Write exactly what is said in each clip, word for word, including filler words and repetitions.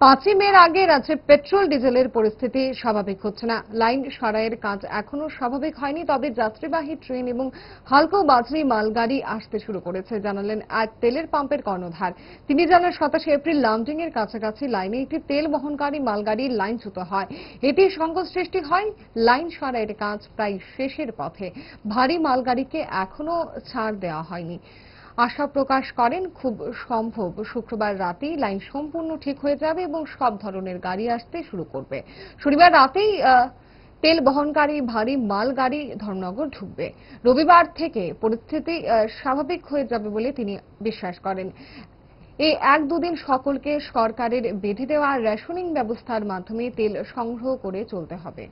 পাঁচই মের আগে রাজ্যে পেট্রোল ডিজেলের পরিস্থিতি স্বাভাবিক হচ্ছে না। লাইন সারাইয়ের কাজ এখনো স্বাভাবিক হয়নি, তবে যাত্রীবাহী ট্রেন এবং হালকা বাজরি মালগাড়ি আসতে শুরু করেছে, জানালেন এক তেলের পাম্পের কর্ণধার। তিনি জানান, সাতাশে এপ্রিল লামডিং এর কাছাকাছি লাইনে একটি তেল বহনকারী মালগাড়ির লাইনচ্যুত হয়। এটি সংকট সৃষ্টি হয়। লাইন সারাইয়ের কাজ প্রায় শেষের পথে। ভারী মালগাড়িকে এখনো ছাড় দেওয়া হয়নি। আশা প্রকাশ করেন, খুব সম্ভব শুক্রবার রাতেই লাইন সম্পূর্ণ ঠিক হয়ে যাবে এবং সব ধরনের গাড়ি আসতে শুরু করবে। শনিবার রাতেই তেল বহনকারী ভারী মালগাড়ি ধর্মনগর ঢুকবে। রবিবার থেকে পরিস্থিতি স্বাভাবিক হয়ে যাবে বলে তিনি বিশ্বাস করেন। এই এক দুদিন সকলকে সরকারের বেঁধে দেওয়া রেশনিং ব্যবস্থার মাধ্যমে তেল সংগ্রহ করে চলতে হবে।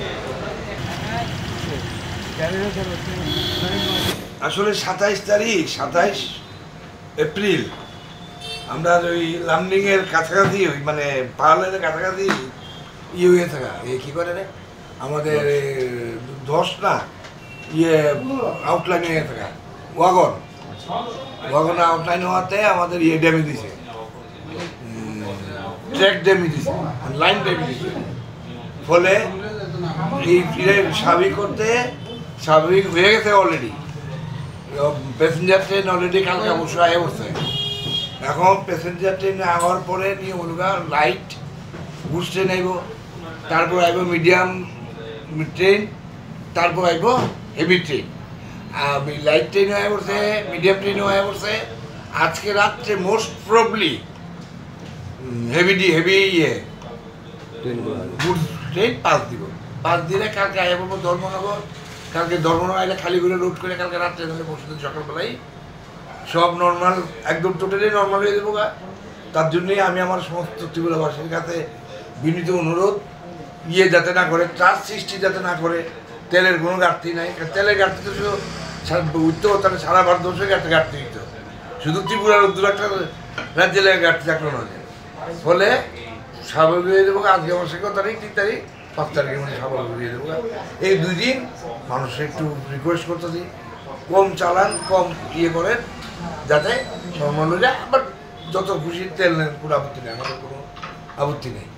আসলে সাতাইশ তারিখ সাতাইশ এপ্রিল আমরা ওই লামডিং এর কাছাকাছি ওই মানে পাহাড়ের কাছাকাছি ইয়ে হয়ে থাকা এই কী করে রে আমাদের দশ না ইয়ে আউটলাইন হয়ে থাকা ওয়াগন ওয়াগন আউটলাইন হওয়াতে আমাদের ইয়ে ড্যামেজ দিছে, ট্র্যাক ড্যামেজ দিছে, লাইন ড্যামেজ দিছে। ফলে এই ফিরে স্বাভাবিক করতে স্বাভাবিক হয়ে গেছে অলরেডি। প্যাসেঞ্জার ট্রেন অলরেডি কালকে অবশ্য আগে বসছে। এখন প্যাসেঞ্জার ট্রেন আওয়ার পরে নিয়ে অনুগা লাইট গুডস ট্রেন আইব, তারপর আইব মিডিয়াম ট্রেন, তারপর আইব হেভি ট্রেন। লাইট ট্রেনও আয় পড়ছে, মিডিয়াম ট্রেনও আয় পড়ছে। আজকে রাত্রে মোস্ট প্রবলি হেভি ডি হেভি ইয়ে গুডস ট্রেন পাস দিব। পাস দিলে কালকে আয় পড়বো ধর্মনগর। কালকে ধর্মনগর আইলে খালি করে রোড করে কালকে রাত্রে ধরে পরশু দিন সকালবেলায় সব নর্মাল একদম টোটালি নর্মাল হয়ে দেবো গা। তার জন্যই আমি আমার সমস্ত ত্রিপুরাবাসীর কাছে বিনীত অনুরোধ, ইয়ে যাতে না করে, ত্রাস সৃষ্টি যাতে না করে। তেলের কোনো ঘাটতি নাই, তেলের ঘাটতি তো শুধু উঠতে হতো না, সারা ভারতবর্ষে ঘাটতি ঘাটতি দিত, শুধু ত্রিপুরার দু একটা রাজ্যের ঘাটতি থাকলো না। ফলে স্বাভাবিক হয়ে দেবো। আজকে আমার সে তারিখ তিন তারিখ পাঁচ তারিখের মধ্যে স্বাভাবিক হয়ে দেবো। এই দুই দিন মানুষের একটু রিকোয়েস্ট করতেছি, কম চালান, কম ইয়ে করেন, যাতে নর্মাল হয়ে যায়। আবার যত খুশি তেল নেন, কোনো আপত্তি নেই, আমাদের কোনো আপত্তি নেই।